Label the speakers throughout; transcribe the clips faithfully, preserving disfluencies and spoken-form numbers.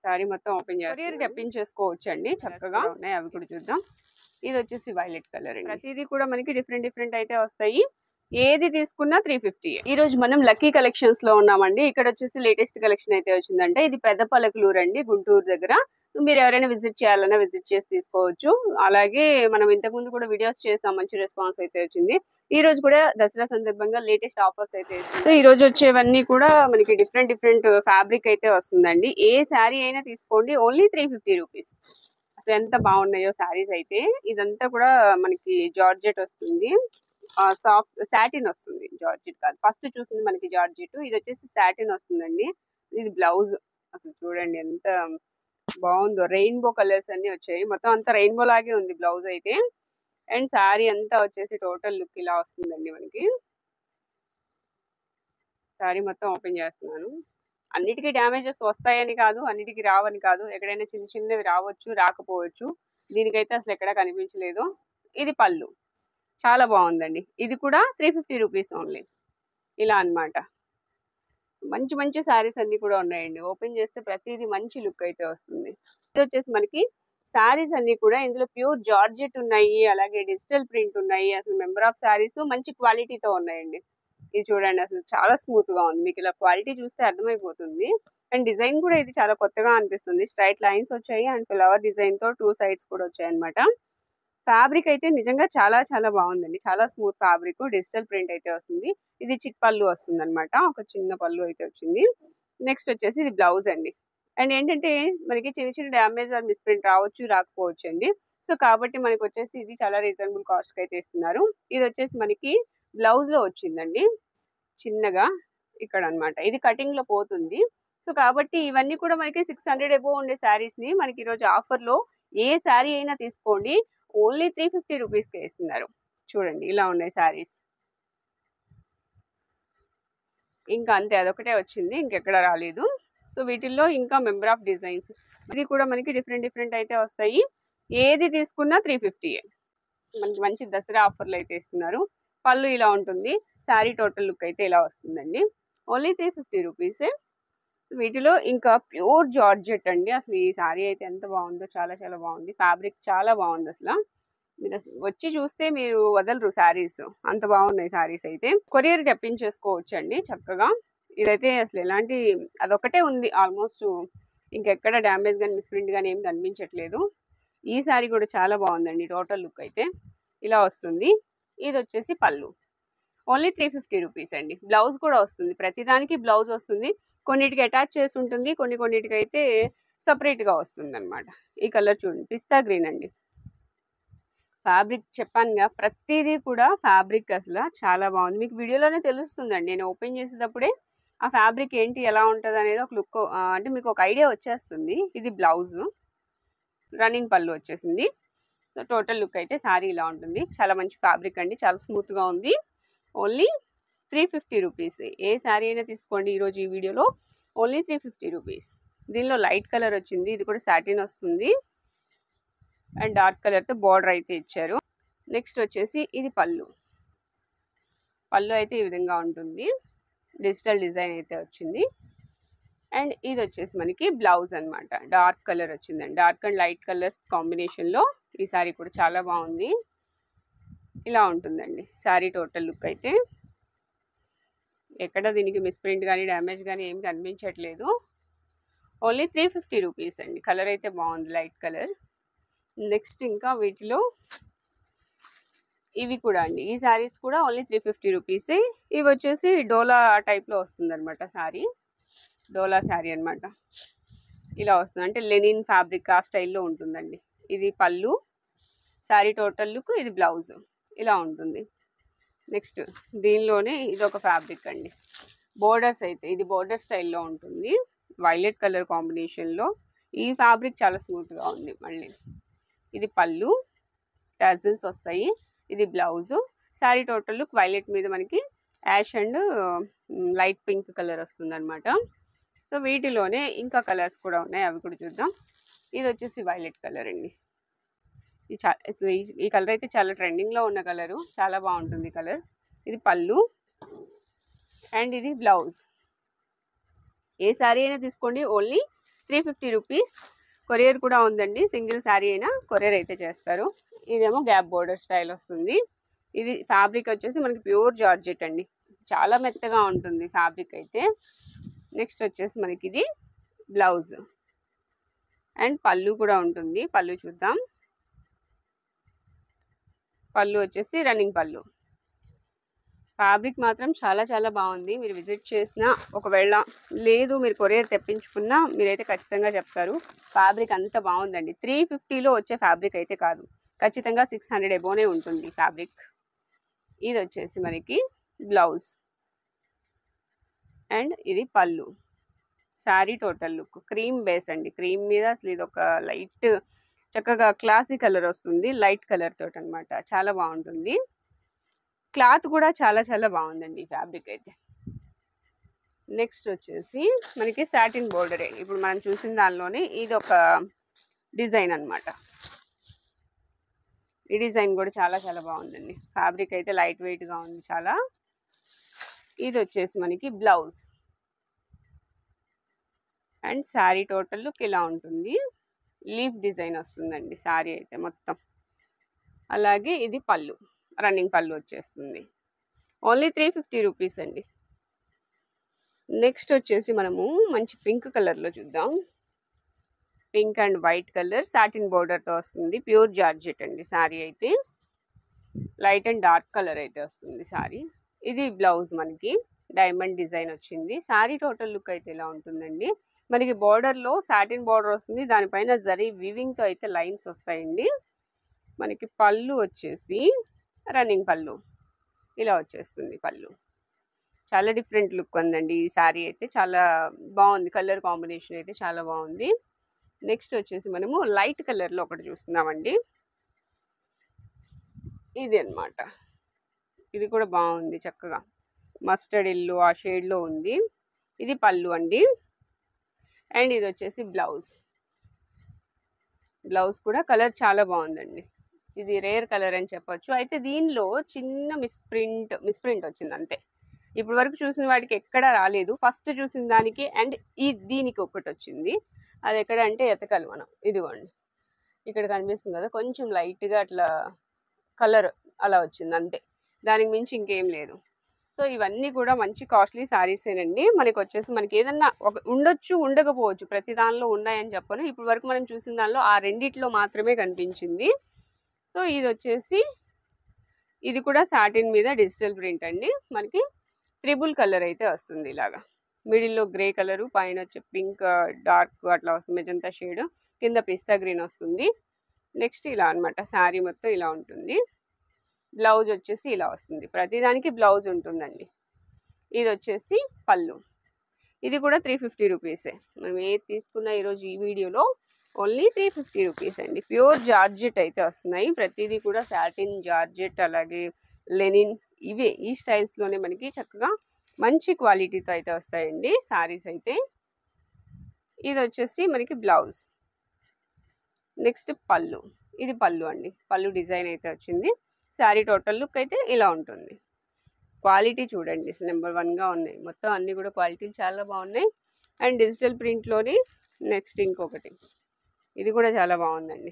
Speaker 1: Sorry మొత్తం open చేసి courier తెప్పించేసుకోవచ్చు అండి. చక్కగా ఉన్నాయి, అవి కూడా చూద్దాం. ఇది వచ్చేసి వైలెట్ కలర్ అండి. ప్రతిదీ కూడా మనకి డిఫరెంట్ డిఫరెంట్ అయితే వస్తాయి. ఏది తీసుకున్నా త్రీ ఫిఫ్టీ. ఈ రోజు మనం లక్కీ కలెక్షన్స్ లో ఉన్నామండి. ఇక్కడ వచ్చేసి లేటెస్ట్ కలెక్షన్ అయితే వచ్చిందంటే ఇది పెద్ద పలకలూరు అండి, గుంటూరు దగ్గర. మీరు ఎవరైనా విజిట్ చేయాలన్నా విజిట్ చేసి తీసుకోవచ్చు. అలాగే మనం ఇంతకు ముందు కూడా వీడియోస్ చేసాం, మంచి రెస్పాన్స్ అయితే వచ్చింది. ఈ రోజు కూడా దసరా సందర్భంగా లేటెస్ట్ ఆఫర్స్ అయితే. సో ఈ రోజు వచ్చేవన్నీ కూడా మనకి డిఫరెంట్ డిఫరెంట్ ఫ్యాబ్రిక్ అయితే వస్తుందండి. ఏ శారీ అయినా తీసుకోండి, ఓన్లీ త్రీ ఫిఫ్టీ రూపీస్. అసలు ఎంత బాగున్నాయో శారీస్ అయితే. ఇదంతా కూడా మనకి జార్జెట్ వస్తుంది, సాఫ్ట్ సాటిన్ వస్తుంది, జార్జెట్ కాదు. ఫస్ట్ చూసింది మనకి జార్జెట్, ఇది వచ్చేసి సాటిన్ వస్తుందండి. ఇది బ్లౌజ్ అసలు చూడండి ఎంత బాగుందో. రెయిన్బో కలర్స్ అన్ని వచ్చాయి, మొత్తం అంతా రెయిన్బో లాగే ఉంది బ్లౌజ్ అయితే. అండ్ శారీ అంతా వచ్చేసి టోటల్ లుక్ ఇలా వస్తుందండి మనకి. శారీ మొత్తం ఓపెన్ చేస్తున్నాను. అన్నిటికీ డ్యామేజెస్ వస్తాయని కాదు, అన్నిటికీ రావని కాదు, ఎక్కడైనా చిన్న చిన్నవి రావచ్చు, రాకపోవచ్చు. దీనికైతే అసలు ఎక్కడా కనిపించలేదు. ఇది పళ్ళు, చాలా బాగుందండి. ఇది కూడా త్రీ ఫిఫ్టీ రూపీస్ ఓన్లీ. ఇలా అన్నమాట. మంచి మంచి శారీస్ అన్ని కూడా ఉన్నాయండి. ఓపెన్ చేస్తే ప్రతిదీ మంచి లుక్ అయితే వస్తుంది. ఇది వచ్చేసి మనకి శారీస్ అన్ని కూడా ఇందులో ప్యూర్ జార్జెట్ ఉన్నాయి, అలాగే డిజిటల్ ప్రింట్ ఉన్నాయి. అసలు మెంబర్ ఆఫ్ శారీస్ మంచి క్వాలిటీతో ఉన్నాయండి. ఇది చూడండి, అసలు చాలా స్మూత్ గా ఉంది. మీకు ఇలా క్వాలిటీ చూస్తే అర్థమైపోతుంది. అండ్ డిజైన్ కూడా ఇది చాలా కొత్తగా అనిపిస్తుంది. స్ట్రైట్ లైన్స్ వచ్చాయి అండ్ ఫ్లవర్ డిజైన్ తో టూ సైడ్స్ కూడా వచ్చాయి అనమాట. ఫ్యాబ్రిక్ అయితే నిజంగా చాలా చాలా బాగుందండి. చాలా స్మూత్ ఫ్యాబ్రిక్, డిజిటల్ ప్రింట్ అయితే వస్తుంది. ఇది చిక్ పళ్ళు వస్తుంది అనమాట, ఒక చిన్న పళ్ళు అయితే వచ్చింది. నెక్స్ట్ వచ్చేసి ఇది బ్లౌజ్ అండి. అండ్ ఏంటంటే మనకి చిన్న చిన్న డ్యామేజ్ ఆర్ మిస్ప్రింట్ రావచ్చు, రాకపోవచ్చు అండి. సో కాబట్టి మనకి వచ్చేసి ఇది చాలా రీజనబుల్ కాస్ట్ కి అయితే ఇస్తున్నారు. ఇది వచ్చేసి మనకి బ్లౌజ్ లో వచ్చిందండి చిన్నగా ఇక్కడ అన్నమాట. ఇది కటింగ్ లో పోతుంది. సో కాబట్టి ఇవన్నీ కూడా మనకి సిక్స్ హండ్రెడ్ ఎబో ఉండే శారీస్ ని మనకి ఈరోజు ఆఫర్ లో ఏ శారీ అయినా తీసుకోండి, ఓన్లీ త్రీ ఫిఫ్టీ రూపీస్ కే ఇస్తున్నారు. చూడండి ఇలా ఉన్నాయి శారీస్. ఇంకా అంతే, అదొకటే వచ్చింది, ఇంకెక్కడ రాలేదు. సో వీటిల్లో ఇంకా మెంబర్ ఆఫ్ డిజైన్స్, ఇది కూడా మనకి డిఫరెంట్ డిఫరెంట్ అయితే వస్తాయి. ఏది తీసుకున్నా త్రీ ఫిఫ్టీ. మనకి మంచి దసరా ఆఫర్లు అయితే ఇస్తున్నారు. పళ్ళు ఇలా ఉంటుంది, శారీ టోటల్ లుక్ అయితే ఇలా వస్తుందండి. ఓన్లీ త్రీ ఫిఫ్టీ రూపీసే. వీటిలో ఇంకా ప్యూర్ జార్జెట్ అండి. అసలు ఈ శారీ అయితే ఎంత బాగుందో, చాలా చాలా బాగుంది. ఫ్యాబ్రిక్ చాలా బాగుంది. అసలు మీరు వచ్చి చూస్తే మీరు వదలరు శారీస్, అంత బాగున్నాయి శారీస్ అయితే. కొరియర్ తెప్పించేసుకోవచ్చు అండి చక్కగా. ఇదైతే అసలు ఎలాంటి, అదొకటే ఉంది ఆల్మోస్ట్, ఇంకెక్కడ డ్యామేజ్ కానీ మిస్ప్రింట్ కానీ ఏం కనిపించట్లేదు. ఈ శారీ కూడా చాలా బాగుందండి. టోటల్ లుక్ అయితే ఇలా వస్తుంది. ఇది వచ్చేసి pallu, only three fifty rupees అండి. బ్లౌజ్ కూడా వస్తుంది, ప్రతిదానికి బ్లౌజ్ వస్తుంది. కొన్నిటికి అటాచ్ చేసి ఉంటుంది, కొన్ని కొన్నిటికి అయితే సపరేట్గా వస్తుంది అనమాట. ఈ కలర్ చూడండి, పిస్తా గ్రీన్ అండి. ఫ్యాబ్రిక్ చెప్పానుగా, ప్రతిదీ కూడా ఫ్యాబ్రిక్ అసలు చాలా బాగుంది. మీకు వీడియోలోనే తెలుస్తుందండి, నేను ఓపెన్ చేసేటప్పుడే ఆ ఫ్యాబ్రిక్ ఏంటి ఎలా ఉంటుంది అనేది ఒక లుక్, అంటే మీకు ఒక ఐడియా వచ్చేస్తుంది. ఇది బ్లౌజ్, రన్నింగ్ పళ్ళు వచ్చేసింది. సో టోటల్ లుక్ అయితే శారీ ఇలా ఉంటుంది. చాలా మంచి ఫ్యాబ్రిక్ అండి, చాలా స్మూత్గా ఉంది. Only three fifty rupees. ఏ శారీ అయినా తీసుకోండి ఈరోజు ఈ వీడియోలో, ఓన్లీ త్రీ ఫిఫ్టీ రూపీస్. దీనిలో లైట్ కలర్ వచ్చింది, ఇది కూడా సాటిన్ వస్తుంది. అండ్ డార్క్ కలర్తో బార్డర్ అయితే ఇచ్చారు. నెక్స్ట్ వచ్చేసి ఇది పళ్ళు. పళ్ళు అయితే ఈ విధంగా ఉంటుంది, డిజిటల్ డిజైన్ అయితే వచ్చింది. అండ్ ఇది వచ్చేసి మనకి బ్లౌజ్ అనమాట. డార్క్ కలర్ వచ్చిందండి, డార్క్ అండ్ లైట్ కలర్స్ కాంబినేషన్లో. ఈ శారీ కూడా చాలా బాగుంది. ఇలా ఉంటుందండి శారీ టోటల్ లుక్ అయితే. ఎక్కడ దీనికి మిస్ప్రింట్ కానీ డ్యామేజ్ కానీ ఏమి కనిపించట్లేదు. ఓన్లీ త్రీ ఫిఫ్టీ రూపీస్ అండి. కలర్ అయితే బాగుంది, లైట్ కలర్. నెక్స్ట్ ఇంకా వీటిలో ఇవి కూడా అండి, ఈ శారీస్ కూడా ఓన్లీ త్రీ ఫిఫ్టీ రూపీసే. ఇవి వచ్చేసి డోలా టైప్లో వస్తుంది అనమాట శారీ, డోలా శారీ అనమాట. ఇలా వస్తుంది, అంటే లెనిన్ ఫ్యాబ్రిక్ ఆ స్టైల్లో ఉంటుందండి. ఇది పళ్ళు, శారీ టోటల్ లుక్, ఇది బ్లౌజ్ ఇలా ఉంటుంది. నెక్స్ట్ దీనిలోనే ఇది ఒక ఫ్యాబ్రిక్ అండి, బోర్డర్స్ అయితే ఇది బోర్డర్ స్టైల్లో ఉంటుంది, వైలెట్ కలర్ కాంబినేషన్లో. ఈ ఫ్యాబ్రిక్ చాలా స్మూత్గా ఉంది. మళ్ళీ ఇది పళ్ళు, టాజిల్స్ వస్తాయి, ఇది blouse. Sari total look violet మీద మనకి ash and light pink colour వస్తుంది అనమాట. సో వీటిలోనే ఇంకా కలర్స్ కూడా ఉన్నాయి, అవి కూడా చూద్దాం. ఇది వచ్చేసి వైలెట్ కలర్ అండి. ఇది చా ఈ కలర్ అయితే చాలా ట్రెండింగ్లో ఉన్న కలరు, చాలా బాగుంటుంది కలర్. ఇది పళ్ళు అండ్ ఇది బ్లౌజ్. ఏ శారీ అయినా తీసుకోండి, only three fifty rupees. Courier కూడా ఉందండి, సింగిల్ శారీ అయినా కొరియర్ అయితే చేస్తారు. ఇదేమో గ్యాప్ బోర్డర్ స్టైల్ వస్తుంది. ఇది ఫ్యాబ్రిక్ వచ్చేసి మనకి ప్యూర్ జార్జెట్ అండి, చాలా మెత్తగా ఉంటుంది ఫ్యాబ్రిక్ అయితే. నెక్స్ట్ వచ్చేసి మనకి ఇది బ్లౌజ్ అండ్ పళ్ళు కూడా ఉంటుంది. పళ్ళు చూద్దాం. పళ్ళు వచ్చేసి రన్నింగ్ పళ్ళు. ఫ్యాబ్రిక్ మాత్రం చాలా చాలా బాగుంది. మీరు విజిట్ చేసినా, ఒకవేళ లేదు మీరు కొరియర్ తెప్పించుకున్నా మీరైతే ఖచ్చితంగా చెప్తారు ఫ్యాబ్రిక్ అంత బాగుందండి. త్రీ ఫిఫ్టీలో వచ్చే ఫ్యాబ్రిక్ అయితే కాదు, ఖచ్చితంగా సిక్స్ హండ్రెడ్ ఎబోనే ఉంటుంది ఫ్యాబ్రిక్. ఇది వచ్చేసి మనకి బ్లౌజ్ అండ్ ఇది pallu. Sari total look cream base అండి, క్రీమ్ మీద అసలు ఇది ఒక లైట్ చక్కగా క్లాసీ కలర్ వస్తుంది, లైట్ కలర్ తోటి అనమాట. చాలా బాగుంటుంది. క్లాత్ కూడా చాలా చాలా బాగుందండి ఈ ఫ్యాబ్రిక్ అయితే. నెక్స్ట్ వచ్చేసి మనకి సాటిన్ బోర్డరే, ఇప్పుడు మనం చూసిన దానిలోనే ఇది ఒక డిజైన్ అనమాట. ఈ డిజైన్ కూడా చాలా చాలా బాగుందండి. ఫ్యాబ్రిక్ అయితే లైట్ వెయిట్గా ఉంది చాలా. ఇది వచ్చేసి మనకి blouse and sari total look ఇలా ఉంటుంది. లీఫ్ డిజైన్ వస్తుందండి శారీ అయితే మొత్తం. అలాగే ఇది పళ్ళు, రన్నింగ్ పళ్ళు వచ్చేస్తుంది. ఓన్లీ త్రీ ఫిఫ్టీ రూపీస్ అండి. నెక్స్ట్ వచ్చేసి మనము మంచి పింక్ కలర్లో చూద్దాం. Pink and white colour satin బోర్డర్తో వస్తుంది. ప్యూర్ జార్జెట్ అండి శారీ అయితే. లైట్ అండ్ డార్క్ కలర్ అయితే వస్తుంది శారీ. ఇది బ్లౌజ్ మనకి డైమండ్ డిజైన్ వచ్చింది. శారీ టోటల్ లుక్ అయితే ఇలా ఉంటుందండి. మనకి బోర్డర్లో సాటిన్ బోర్డర్ వస్తుంది, దానిపైన జరీ వీవింగ్తో అయితే లైన్స్ వస్తాయండి. మనకి పళ్ళు వచ్చేసి రన్నింగ్ పళ్ళు ఇలా వచ్చేస్తుంది. పళ్ళు చాలా డిఫరెంట్ లుక్ ఉందండి ఈ శారీ అయితే, చాలా బాగుంది. కలర్ కాంబినేషన్ అయితే చాలా బాగుంది. నెక్స్ట్ వచ్చేసి మనము లైట్ కలర్లో ఒకటి చూస్తున్నామండి. ఇది అన్నమాట. ఇది కూడా బాగుంది, చక్కగా మస్టర్డ్ ఎల్లో ఆ షేడ్లో ఉంది. ఇది పళ్ళు అండి. అండ్ ఇది వచ్చేసి బ్లౌజ్. బ్లౌజ్ కూడా కలర్ చాలా బాగుందండి. ఇది రేర్ కలర్ అని చెప్పొచ్చు. అయితే దీనిలో చిన్న మిస్ప్రింట్ మిస్ప్రింట్ వచ్చింది అంతే. ఇప్పటి వరకు చూసిన వాటికి ఎక్కడా రాలేదు. ఫస్ట్ చూసిన దానికి అండ్ ఈ దీనికి ఒకటి వచ్చింది. అది ఎక్కడ అంటే ఎతకాలి మనం. ఇదిగోండి, ఇక్కడ కనిపిస్తుంది కదా, కొంచెం లైట్గా అట్లా కలర్ అలా వచ్చింది అంతే, దానికి మించి ఇంకేం లేదు. సో ఇవన్నీ కూడా మంచి కాస్ట్లీ శారీసేనండి. మనకి వచ్చేసి మనకి ఏదన్నా ఒక ఉండొచ్చు ఉండకపోవచ్చు, ప్రతి దానిలో ఉన్నాయని చెప్పను. ఇప్పటి వరకు మనం చూసిన దానిలో ఆ రెండిట్లో మాత్రమే కనిపించింది. సో ఇది వచ్చేసి ఇది కూడా సాటిన్ మీద డిజిటల్ ప్రింట్ అండి. మనకి త్రిబుల్ కలర్ అయితే వస్తుంది, ఇలాగా మిడిల్లో గ్రే కలరు, పైన వచ్చి పింక్ డార్క్ అట్లా వస్తుంది, మెజంతా షేడ్, కింద పిస్తా గ్రీన్ వస్తుంది. నెక్స్ట్ ఇలా అనమాట శారీ మొత్తం ఇలా ఉంటుంది. బ్లౌజ్ వచ్చేసి ఇలా వస్తుంది, ప్రతిదానికి బ్లౌజ్ ఉంటుందండి. ఇది వచ్చేసి పళ్ళు. ఇది కూడా త్రీ ఫిఫ్టీ రూపీసే. మనం ఏది తీసుకున్నా ఈరోజు ఈ వీడియోలో ఓన్లీ త్రీ ఫిఫ్టీ రూపీస్ అండి. ప్యూర్ జార్జెట్ అయితే వస్తున్నాయి, ప్రతిదీ కూడా సాటిన్, జార్జెట్, అలాగే లెనిన్, ఇవే ఈ స్టైల్స్లోనే మనకి చక్కగా మంచి క్వాలిటీతో అయితే వస్తాయండి శారీస్ అయితే. ఇది వచ్చేసి మనకి బ్లౌజ్. నెక్స్ట్ పళ్ళు. ఇది పళ్ళు అండి, పళ్ళు డిజైన్ అయితే వచ్చింది. శారీ టోటల్ లుక్ అయితే ఇలా ఉంటుంది. క్వాలిటీ చూడండి అసలు నెంబర్ వన్గా ఉన్నాయి, మొత్తం అన్నీ కూడా క్వాలిటీ చాలా బాగున్నాయి. అండ్ డిజిటల్ ప్రింట్లోని నెక్స్ట్ ఇంకొకటి, ఇది కూడా చాలా బాగుందండి.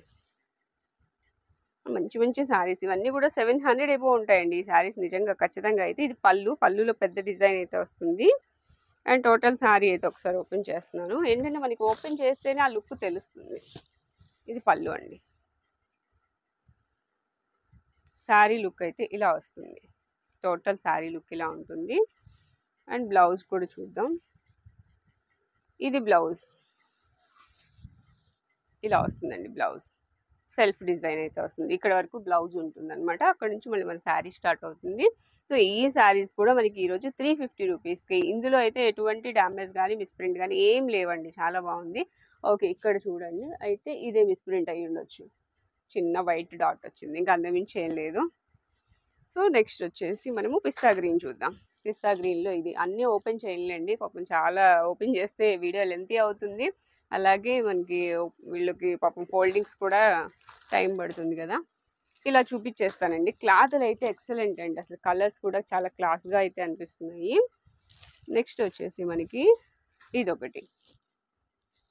Speaker 1: మంచి మంచి శారీస్ ఇవన్నీ కూడా సెవెన్ హండ్రెడ్ ఎబో ఉంటాయండి ఈ శారీస్ నిజంగా ఖచ్చితంగా. అయితే ఇది పళ్ళు, పళ్ళులో పెద్ద డిజైన్ అయితే వస్తుంది. అండ్ టోటల్ శారీ అయితే ఒకసారి ఓపెన్ చేస్తున్నాను, ఏంటంటే మనకి ఓపెన్ చేస్తేనే ఆ లుక్ తెలుస్తుంది. ఇది పళ్ళు అండి. శారీ లుక్ అయితే ఇలా వస్తుంది, టోటల్ శారీ లుక్ ఇలా ఉంటుంది. అండ్ బ్లౌజ్ కూడా చూద్దాం. ఇది బ్లౌజ్ ఇలా వస్తుందండి. బ్లౌజ్ సెల్ఫ్ డిజైన్ అయితే వస్తుంది, ఇక్కడ వరకు బ్లౌజ్ ఉంటుంది అనమాట. అక్కడ నుంచి మళ్ళీ మన శారీ స్టార్ట్ అవుతుంది. సో ఈ శారీస్ కూడా మనకి ఈరోజు త్రీ ఫిఫ్టీ రూపీస్కి. ఇందులో అయితే ఎటువంటి డ్యామేజ్ కానీ మిస్ప్రింట్ కానీ ఏం లేవండి, చాలా బాగుంది. ఓకే, ఇక్కడ చూడండి, అయితే ఇదే మిస్ప్రింట్ అయ్యి ఉండొచ్చు, చిన్న వైట్ డాట్ వచ్చింది, ఇంకా అంతమించి ఏం లేదు. సో నెక్స్ట్ వచ్చేసి మనము పిస్తా గ్రీన్ చూద్దాం. పిస్తా గ్రీన్లో ఇది అన్నీ ఓపెన్ చేయలేండి పాపం, చాలా ఓపెన్ చేస్తే వీడియో లెంతీ అవుతుంది. అలాగే మనకి వీళ్ళకి పాపం ఫోల్డింగ్స్ కూడా టైం పడుతుంది కదా. ఇలా చూపించేస్తానండి. క్లాత్లు అయితే ఎక్సలెంట్ అండి, అసలు కలర్స్ కూడా చాలా క్లాస్గా అయితే అనిపిస్తున్నాయి. నెక్స్ట్ వచ్చేసి మనకి ఇదొకటి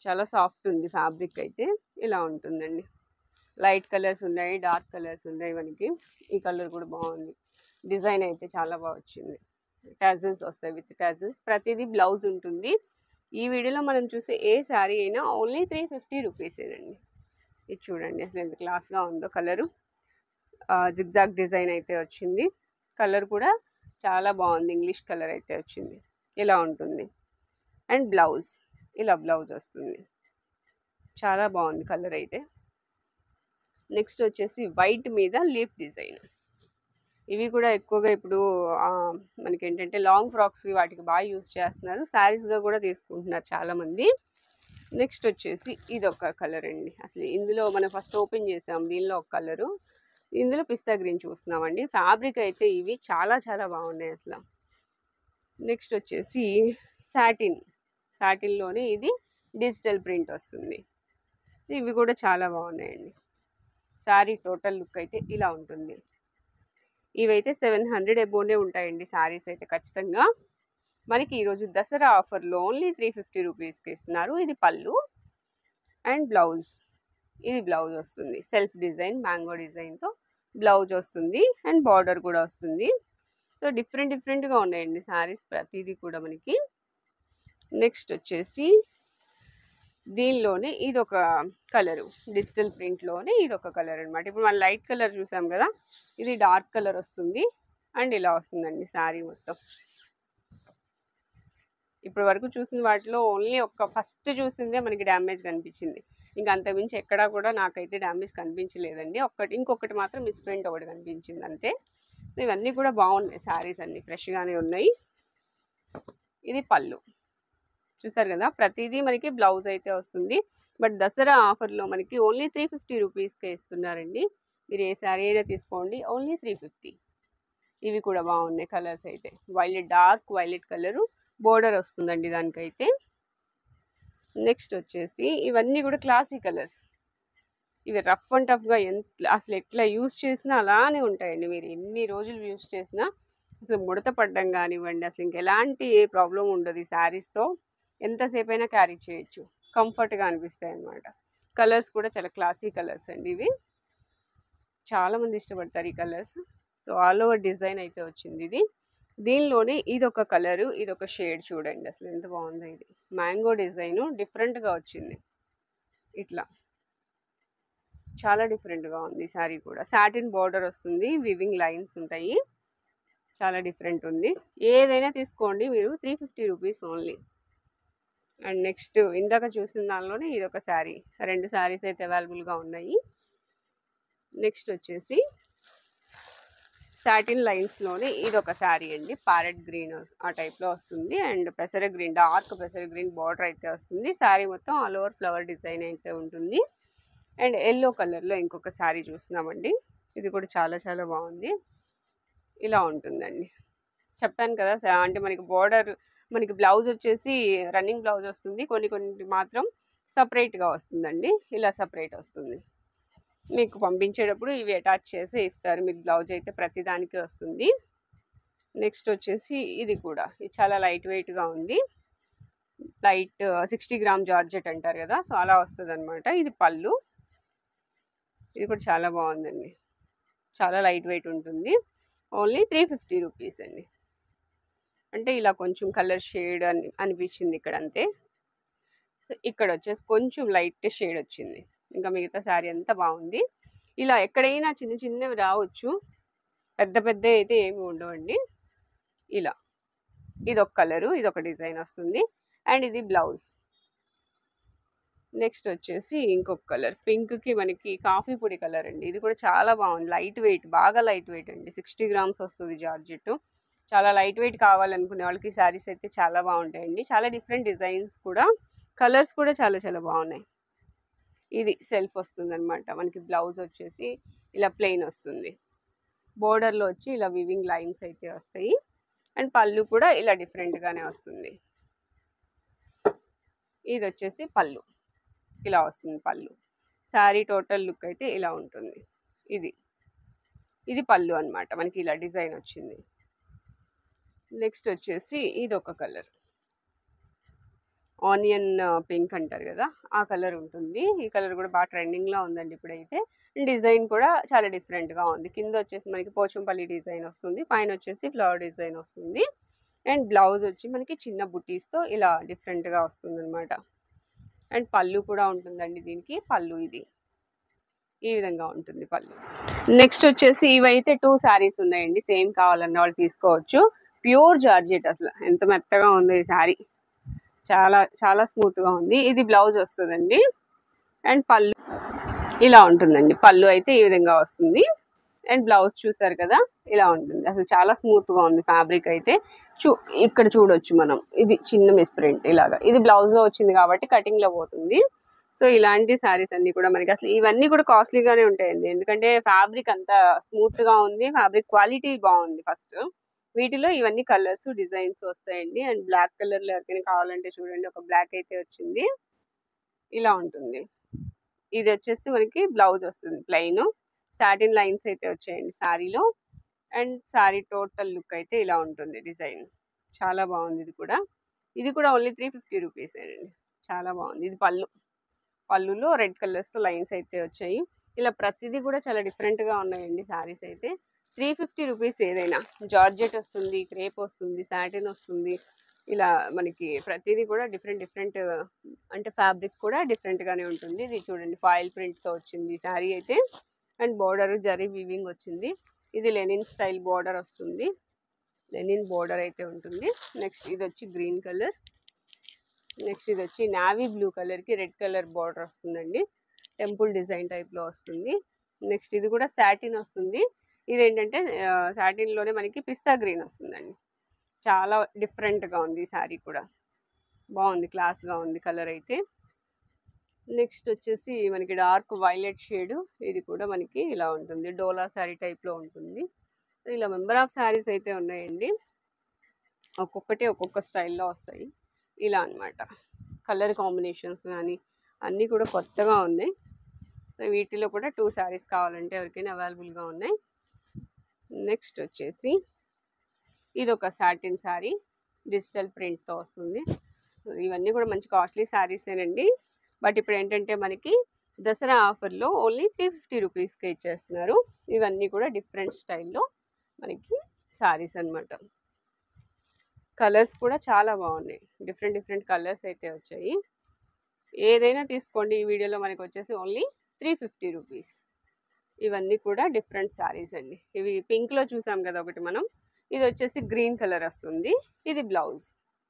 Speaker 1: చాలా సాఫ్ట్ ఉంది ఫ్యాబ్రిక్ అయితే. ఇలా ఉంటుందండి. లైట్ కలర్స్ ఉన్నాయి, డార్క్ కలర్స్ ఉన్నాయి మనకి. ఈ కలర్ కూడా బాగుంది. డిజైన్ అయితే చాలా బాగా వచ్చింది. టాజిల్స్ వస్తాయి, విత్ టాజిల్స్. ప్రతిదీ బ్లౌజ్ ఉంటుంది. ఈ వీడియోలో మనం చూసే ఏ శారీ అయినా ఓన్లీ త్రీ ఫిఫ్టీ రూపీసేనండి. ఇది చూడండి అసలు ఎంత క్లాస్గా ఉందో. కలరు జిగ్జాగ్ డిజైన్ అయితే వచ్చింది. కలర్ కూడా చాలా బాగుంది. ఇంగ్లీష్ కలర్ అయితే వచ్చింది. ఇలా ఉంటుంది. అండ్ బ్లౌజ్ ఇలా బ్లౌజ్ వస్తుంది. చాలా బాగుంది కలర్ అయితే. నెక్స్ట్ వచ్చేసి వైట్ మీద లీఫ్ డిజైన్. ఇవి కూడా ఎక్కువగా ఇప్పుడు మనకి ఏంటంటే లాంగ్ ఫ్రాక్స్కి వాటికి బాగా యూస్ చేస్తున్నారు. శారీస్గా కూడా తీసుకుంటున్నారు చాలామంది. నెక్స్ట్ వచ్చేసి ఇది ఒక కలర్ అండి. అసలు ఇందులో మనం ఫస్ట్ ఓపెన్ చేసాం, దీనిలో ఒక కలరు, ఇందులో పిస్తా గ్రీన్ చూస్తున్నామండి. ఫ్యాబ్రిక్ అయితే ఇవి చాలా చాలా బాగున్నాయి అసలు. నెక్స్ట్ వచ్చేసి సాటిన్, సాటిన్లోనే ఇది డిజిటల్ ప్రింట్ వస్తుంది. ఇవి కూడా చాలా బాగున్నాయండి. శారీ టోటల్ లుక్ అయితే ఇలా ఉంటుంది. ఇవైతే సెవెన్ హండ్రెడ్ అబోనే ఉంటాయండి శారీస్ అయితే ఖచ్చితంగా. మనకి ఈరోజు దసరా ఆఫర్లో ఓన్లీ త్రీ ఫిఫ్టీ రూపీస్కి ఇస్తున్నారు. ఇది పళ్ళు అండ్ బ్లౌజ్. ఇది బ్లౌజ్ వస్తుంది. సెల్ఫ్ డిజైన్ మ్యాంగో డిజైన్తో బ్లౌజ్ వస్తుంది అండ్ బార్డర్ కూడా వస్తుంది. సో డిఫరెంట్ డిఫరెంట్గా ఉన్నాయండి శారీస్ ప్రతిదీ కూడా మనకి. నెక్స్ట్ వచ్చేసి దీనిలోనే ఇది ఒక కలరు, డిజిటల్ ప్రింట్లోనే ఇది ఒక కలర్ అనమాట. ఇప్పుడు మనం లైట్ కలర్ చూసాం కదా, ఇది డార్క్ కలర్ వస్తుంది అండ్ ఇలా వస్తుందండి శారీ మొత్తం. ఇప్పటి వరకు చూసిన వాటిలో ఓన్లీ ఒక ఫస్ట్ చూసిందే మనకి డ్యామేజ్ కనిపించింది. ఇంకా అంతకుమించి ఎక్కడా కూడా నాకైతే డ్యామేజ్ కనిపించలేదండి. ఒక్కటి ఇంకొకటి మాత్రం మిస్ప్రింట్ ఒకటి కనిపించింది అంతే. ఇవన్నీ కూడా బాగున్నాయి శారీస్, అన్నీ ఫ్రెష్గానే ఉన్నాయి. ఇది పళ్ళు చూసారు కదా. ప్రతిదీ మనకి బ్లౌజ్ అయితే వస్తుంది. బట్ దసరా ఆఫర్లో మనకి ఓన్లీ త్రీ ఫిఫ్టీ రూపీస్కే ఇస్తున్నారండి. మీరు ఏ శారీ అయినా తీసుకోండి, ఓన్లీ త్రీ ఫిఫ్టీ. ఇవి కూడా బాగున్నాయి కలర్స్ అయితే. Violet, dark violet colour border వస్తుందండి దానికైతే. నెక్స్ట్ వచ్చేసి ఇవన్నీ కూడా క్లాసీ కలర్స్. ఇవి రఫ్ అండ్ టఫ్గా ఎంత అసలు ఎట్లా యూస్ చేసినా అలానే ఉంటాయండి. మీరు ఎన్ని రోజులు యూస్ చేసినా అసలు ముడత పడ్డం కానివ్వండి, అసలు ఇంకెలాంటి ఏ ప్రాబ్లం ఉండదు. ఈ శారీస్తో ఎంతసేపు అయినా క్యారీ చేయొచ్చు, కంఫర్ట్గా అనిపిస్తాయి అన్నమాట. కలర్స్ కూడా చాలా క్లాసీ కలర్స్ అండి ఇవి. చాలామంది ఇష్టపడతారు ఈ colours. So all over design అయితే వచ్చింది ఇది. దీనిలోనే ఇది ఒక కలరు, ఇది ఒక షేడ్ చూడండి అసలు ఎంత బాగుందో. ఇది మ్యాంగో డిజైన్ డిఫరెంట్గా వచ్చింది. ఇట్లా చాలా డిఫరెంట్గా ఉంది శారీ కూడా. సాటిన్ బార్డర్ వస్తుంది, వివింగ్ లైన్స్ ఉంటాయి. చాలా డిఫరెంట్ ఉంది. ఏదైనా తీసుకోండి మీరు, three fifty rupees only. And next ఇందాక చూసిన దానిలోనే ఇది ఒక శారీ, రెండు శారీస్ అయితే అవైలబుల్గా ఉన్నాయి. నెక్స్ట్ వచ్చేసి సాటిన్ లైన్స్లోనే ఇది ఒక శారీ అండి. ప్యారెట్ గ్రీన్ ఆ టైప్లో వస్తుంది అండ్ పెసర గ్రీన్, డార్క్ పెసర గ్రీన్ బార్డర్ అయితే వస్తుంది. శారీ మొత్తం ఆల్ ఓవర్ ఫ్లవర్ డిజైన్ అయితే ఉంటుంది. అండ్ ఎల్లో కలర్లో ఇంకొక శారీ చూస్తున్నామండి. ఇది కూడా చాలా చాలా బాగుంది. ఇలా ఉంటుందండి. చెప్పాను కదా అంటే మనకి బార్డర్, మనకి బ్లౌజ్ వచ్చేసి రన్నింగ్ బ్లౌజ్ వస్తుంది, కొన్ని కొన్ని మాత్రం సపరేట్గా వస్తుందండి. ఇలా సపరేట్ వస్తుంది. మీకు పంపించేటప్పుడు ఇవి అటాచ్ చేసి ఇస్తారు. మీకు బ్లౌజ్ అయితే ప్రతిదానికి వస్తుంది. నెక్స్ట్ వచ్చేసి ఇది కూడా, ఇది చాలా లైట్ వెయిట్గా ఉంది. లైట్ సిక్స్టీ గ్రామ్ జార్జెట్ అంటారు కదా, సో అలా వస్తుంది అనమాట. ఇది పళ్ళు. ఇది కూడా చాలా బాగుందండి. చాలా లైట్ వెయిట్ ఉంటుంది. ఓన్లీ త్రీ ఫిఫ్టీ రూపీస్ అండి. అంటే ఇలా కొంచెం కలర్ షేడ్ అని అనిపించింది ఇక్కడ అంతే. సో ఇక్కడ వచ్చేసి కొంచెం లైట్ షేడ్ వచ్చింది. ఇంకా మిగతా శారీ అంతా బాగుంది. ఇలా ఎక్కడైనా చిన్న చిన్నవి రావచ్చు, పెద్ద పెద్ద అయితే ఏమి ఉండవండి. ఇలా ఇదొక కలరు, ఇదొక డిజైన్ వస్తుంది అండ్ ఇది బ్లౌజ్. నెక్స్ట్ వచ్చేసి ఇంకొక కలర్, పింక్కి మనకి కాఫీ పొడి కలర్ అండి. ఇది కూడా చాలా బాగుంది. లైట్ వెయిట్, బాగా లైట్ వెయిట్ అండి. సిక్స్టీ గ్రామ్స్ వస్తుంది జార్జెట్. చాలా లైట్ వెయిట్ కావాలనుకునే వాళ్ళకి శారీస్ అయితే చాలా బాగుంటాయండి. చాలా డిఫరెంట్ డిజైన్స్ కూడా, కలర్స్ కూడా చాలా చాలా బాగున్నాయి. ఇది సెల్ఫ్ వస్తుంది అనమాట. మనకి బ్లౌజ్ వచ్చేసి ఇలా ప్లెయిన్ వస్తుంది. బోర్డర్లో వచ్చి ఇలా వివింగ్ లైన్స్ అయితే వస్తాయి అండ్ పళ్ళు కూడా ఇలా డిఫరెంట్గానే వస్తుంది. ఇది వచ్చేసి పళ్ళు, ఇలా వస్తుంది పళ్ళు. శారీ టోటల్ లుక్ అయితే ఇలా ఉంటుంది. ఇది ఇది పళ్ళు అనమాట. మనకి ఇలా డిజైన్ వచ్చింది. నెక్స్ట్ వచ్చేసి ఇది ఒక కలర్, ఆనియన్ పింక్ అంటారు కదా, ఆ కలర్ ఉంటుంది. ఈ కలర్ కూడా బాగా ట్రెండింగ్లో ఉందండి ఇప్పుడైతే. డిజైన్ కూడా చాలా డిఫరెంట్గా ఉంది. కింద వచ్చేసి మనకి పోచంపల్లి డిజైన్ వస్తుంది, పైన వచ్చేసి ఫ్లవర్ డిజైన్ వస్తుంది. అండ్ బ్లౌజ్ వచ్చి మనకి చిన్న బుటీస్తో ఇలా డిఫరెంట్గా వస్తుంది అనమాట. అండ్ పళ్ళు కూడా ఉంటుందండి దీనికి. పళ్ళు ఇది ఈ విధంగా ఉంటుంది పళ్ళు. నెక్స్ట్ వచ్చేసి ఇవైతే టూ శారీస్ ఉన్నాయండి, సేమ్ కావాలన్న వాళ్ళు తీసుకోవచ్చు. ప్యూర్ జార్జెట్, అసలు ఎంత మెత్తగా ఉంది ఈ శారీ, చాలా చాలా స్మూత్గా ఉంది. ఇది బ్లౌజ్ వస్తుందండి. అండ్ పళ్ళు ఇలా ఉంటుందండి. పళ్ళు అయితే ఈ విధంగా వస్తుంది. అండ్ బ్లౌజ్ చూసారు కదా ఇలా ఉంటుంది. అసలు చాలా స్మూత్గా ఉంది ఫ్యాబ్రిక్ అయితే. చూ ఇక్కడ చూడొచ్చు మనం, ఇది చిన్న మిస్ప్రింట్ ఇలాగా. ఇది బ్లౌజ్లో వచ్చింది కాబట్టి కటింగ్లో పోతుంది. సో ఇలాంటి శారీస్ అన్ని కూడా మనకి అసలు ఇవన్నీ కూడా కాస్ట్లీగానే ఉంటాయండి, ఎందుకంటే ఫ్యాబ్రిక్ అంతా స్మూత్గా ఉంది, ఫ్యాబ్రిక్ క్వాలిటీ బాగుంది ఫస్ట్. వీటిలో ఇవన్నీ కలర్స్ డిజైన్స్ వస్తాయండి. అండ్ బ్లాక్ కలర్లో ఎవరికైనా కావాలంటే చూడండి, ఒక బ్లాక్ అయితే వచ్చింది, ఇలా ఉంటుంది. ఇది వచ్చేసి మనకి బ్లౌజ్ వస్తుంది ప్లెయిన్, సాటిన్ లైన్స్ అయితే వచ్చాయండి శారీలో. అండ్ శారీ టోటల్ లుక్ అయితే ఇలా ఉంటుంది. డిజైన్ చాలా బాగుంది. ఇది కూడా ఇది కూడా ఓన్లీ త్రీ ఫిఫ్టీ రూపీస్ అండి, చాలా బాగుంది. ఇది పళ్ళు, పళ్ళులో రెడ్ కలర్స్తో లైన్స్ అయితే వచ్చాయి. ఇలా ప్రతిదీ కూడా చాలా డిఫరెంట్గా ఉన్నాయండి శారీస్ అయితే. త్రీ ఫిఫ్టీ రూపీస్ ఏదైనా. జార్జెట్ వస్తుంది, క్రేప్ వస్తుంది, సాటిన్ వస్తుంది, ఇలా మనకి ప్రతిదీ కూడా డిఫరెంట్ డిఫరెంట్, అంటే ఫ్యాబ్రిక్ కూడా డిఫరెంట్గానే ఉంటుంది. ఇది చూడండి ఫాయిల్ ప్రింట్తో వచ్చింది శారీ అయితే. అండ్ బోర్డర్ జరీ వీవింగ్ వచ్చింది. ఇది లెనిన్ స్టైల్ బోర్డర్ వస్తుంది, లెనిన్ బోర్డర్ అయితే ఉంటుంది. నెక్స్ట్ ఇది వచ్చి గ్రీన్ కలర్. నెక్స్ట్ ఇది వచ్చి నావీ బ్లూ కలర్కి రెడ్ కలర్ బోర్డర్ వస్తుందండి, టెంపుల్ డిజైన్ టైప్లో వస్తుంది. నెక్స్ట్ ఇది కూడా సాటిన్ వస్తుంది. ఇదేంటంటే సాటిన్లోనే మనకి పిస్తా గ్రీన్ వస్తుందండి, చాలా డిఫరెంట్గా ఉంది ఈ శారీ కూడా. బాగుంది, క్లాస్గా ఉంది కలర్ అయితే. నెక్స్ట్ వచ్చేసి మనకి డార్క్ వైలెట్ షేడ్, ఇది కూడా మనకి ఇలా ఉంటుంది, డోలా శారీ టైప్లో ఉంటుంది. ఇలా మెంబర్ ఆఫ్ శారీస్ అయితే ఉన్నాయండి, ఒక్కొక్కటి ఒక్కొక్క స్టైల్లో వస్తాయి ఇలా అన్నమాట. కలర్ కాంబినేషన్స్ కానీ అన్నీ కూడా కొత్తగా ఉన్నాయి. వీటిలో కూడా టూ శారీస్ కావాలంటే ఎవరికైనా అవైలబుల్గా ఉన్నాయి. నెక్స్ట్ వచ్చేసి ఇది ఒక సాటిన్ శారీ, డిజిటల్ ప్రింట్తో వస్తుంది. ఇవన్నీ కూడా మంచి కాస్ట్లీ శారీసేనండి. బట్ ఇప్పుడు ఏంటంటే మనకి దసరా ఆఫర్లో ఓన్లీ త్రీ ఫిఫ్టీ రూపీస్కే ఇచ్చేస్తున్నారు. ఇవన్నీ కూడా డిఫరెంట్ స్టైల్లో మనకి శారీస్ అనమాట. కలర్స్ కూడా చాలా బాగున్నాయి, డిఫరెంట్ డిఫరెంట్ కలర్స్ అయితే వచ్చాయి. ఏదైనా తీసుకోండి, ఈ వీడియోలో మనకి వచ్చేసి ఓన్లీ త్రీ ఫిఫ్టీ రూపీస్. ఇవన్నీ కూడా డిఫరెంట్ శారీస్ అండి. ఇవి పింక్లో చూసాం కదా ఒకటి మనం, ఇది వచ్చేసి గ్రీన్ కలర్ వస్తుంది. ఇది బ్లౌజ్.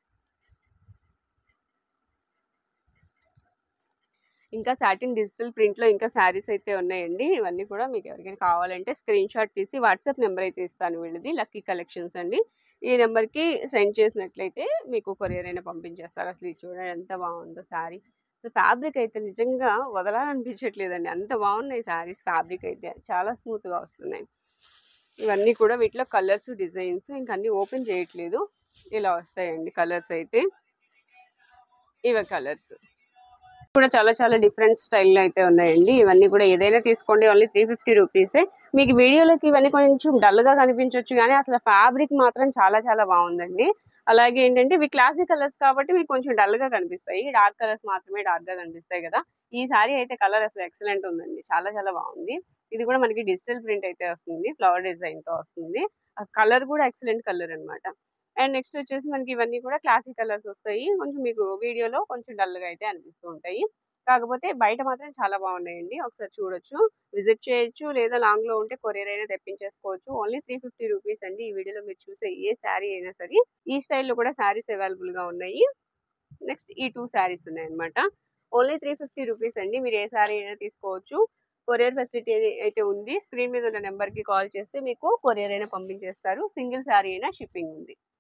Speaker 1: ఇంకా సాటిన్ డిజిటల్ ప్రింట్లో ఇంకా శారీస్ అయితే ఉన్నాయండి. ఇవన్నీ కూడా మీకు ఎవరికైనా కావాలంటే స్క్రీన్ షాట్ తీసి వాట్సాప్ నెంబర్ అయితే ఇస్తాను వీళ్ళది, లక్కీ కలెక్షన్స్ అండి. ఈ నెంబర్కి సెండ్ చేసినట్లయితే మీకు కొరియర్ అయినా పంపించేస్తారు. అసలు ఇది చూడండి ఎంత బాగుందో శారీ. ఫ్యాబ్రిక్ అయితే నిజంగా వదలాలనిపించట్లేదండి, అంత బాగున్నాయి శారీస్. ఫ్యాబ్రిక్ అయితే చాలా స్మూత్గా వస్తున్నాయి. ఇవన్నీ కూడా వీటిలో కలర్స్ డిజైన్స్ ఇంకా అన్నీ ఓపెన్ చేయట్లేదు, ఇలా వస్తాయండి కలర్స్ అయితే. ఇవి కలర్స్ కూడా చాలా చాలా డిఫరెంట్ స్టైల్లో అయితే ఉన్నాయండి. ఇవన్నీ కూడా ఏదైనా తీసుకోండి, ఓన్లీ త్రీ ఫిఫ్టీ రూపీసే. మీకు వీడియోలోకి ఇవన్నీ కొంచెం డల్గా కనిపించవచ్చు, కానీ అసలు ఫ్యాబ్రిక్ మాత్రం చాలా చాలా బాగుందండి. అలాగే ఏంటంటే ఇవి క్లాసిక్ కలర్స్ కాబట్టి మీకు కొంచెం డల్గా కనిపిస్తాయి, డార్క్ కలర్స్ మాత్రమే డార్క్గా కనిపిస్తాయి కదా. ఈ సారీ అయితే కలర్ అసలు ఎక్సలెంట్ ఉందండి, చాలా చాలా బాగుంది. ఇది కూడా మనకి డిజిటల్ ప్రింట్ అయితే వస్తుంది, ఫ్లవర్ డిజైన్తో వస్తుంది. ఆ కలర్ కూడా ఎక్సలెంట్ కలర్ అనమాట. అండ్ నెక్స్ట్ వచ్చేసి మనకి ఇవన్నీ కూడా క్లాసిక్ కలర్స్ వస్తాయి, కొంచెం మీకు వీడియోలో కొంచెం డల్గా అయితే అనిపిస్తూ ఉంటాయి. కాకపోతే బయట మాత్రం చాలా బాగున్నాయండి, ఒకసారి చూడొచ్చు, విజిట్ చేయొచ్చు, లేదా లాంగ్లో ఉంటే కొరియర్ అయినా తెప్పించేసుకోవచ్చు. ఓన్లీ త్రీ ఫిఫ్టీ రూపీస్ అండి. ఈ వీడియోలో మీరు చూసే ఏ శారీ అయినా సరే. ఈ స్టైల్లో కూడా శారీస్ అవైలబుల్గా ఉన్నాయి. నెక్స్ట్ ఈ టూ శారీస్ ఉన్నాయన్నమాట, ఓన్లీ త్రీ ఫిఫ్టీ రూపీస్ అండి. మీరు ఏ శారీ అయినా తీసుకోవచ్చు, కొరియర్ ఫెసిలిటీ అయితే ఉంది. స్క్రీన్ మీద ఉన్న నెంబర్కి కాల్ చేస్తే మీకు కొరియర్ అయినా పంపించేస్తారు, సింగిల్ శారీ అయినా షిప్పింగ్ ఉంది.